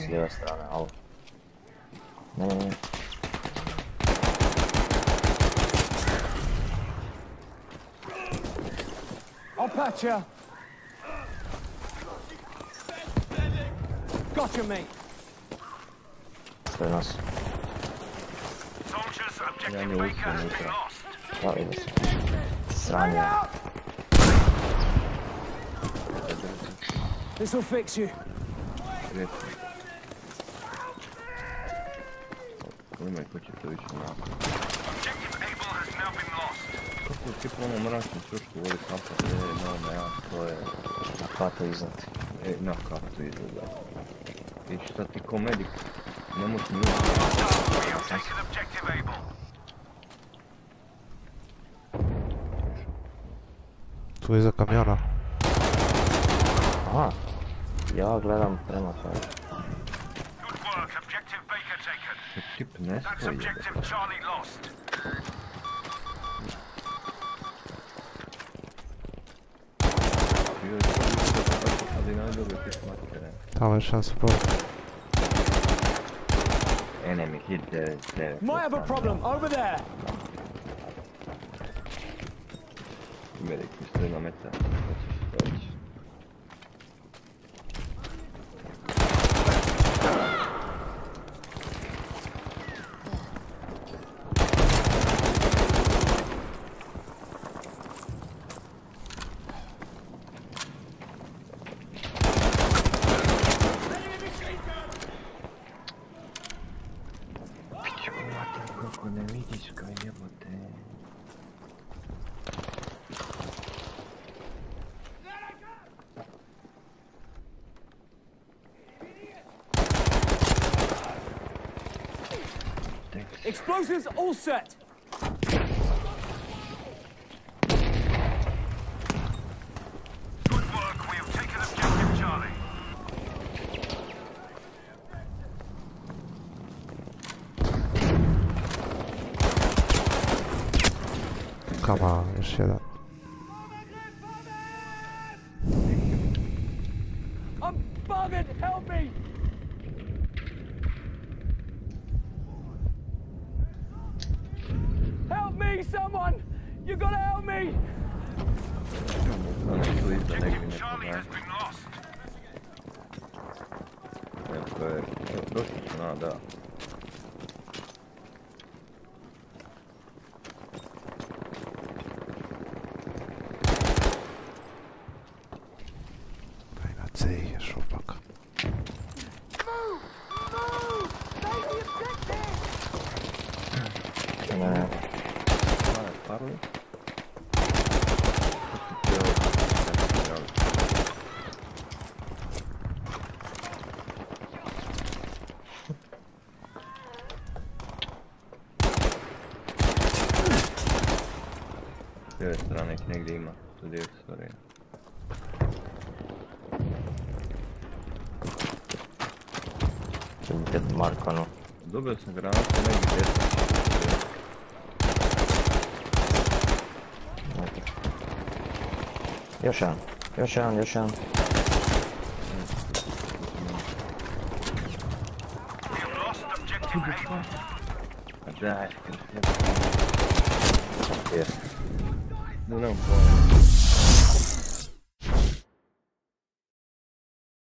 lijeve strane, alo. Ne. I'll patch ya. Gotcha, mate. To je nas. Soldiers, objective Baker has been lost. Da, vidi se. Sranje. This'll fix you. Imaj ko će to ići onako. Objective Able has now been lost. Kako ti po onom mračnom čušku voli kampa, to je Na katu iznad. na kartu izgleda. I šta ti ko medik, ne možeš mi We have taken objective Able. Tu iza kamiona. Aha. Ja gledam prema tome. Good work, objective Baker taken. Tip ne That's stoji. objective Charlie lost. Bio je to ali najbolje tip matere. Tamo je šan support. Enemy hit 9. Might have a problem over there. Medik mi stoji na metar. Hoćeš. Kako ne vidiš ga jebote. Explosives all set. Good work, we have taken objective Charlie. Come on, još jedan. I'm buggered. Help me. Help me, someone. You gotta help me. Tu iza negdje Objective neko Charlie da. has been lost. Evo to je, došli su na, da. Daj na C je šupak. Ne. Parli? S lijeve strane ih negdje ima, tu lijeve stvari. Vidite Markonu. Dobio sam granatu negdje desno. Još jedan. Još jedan, još jedan. We have lost objective Able. A daj, Je. no nemam pojma.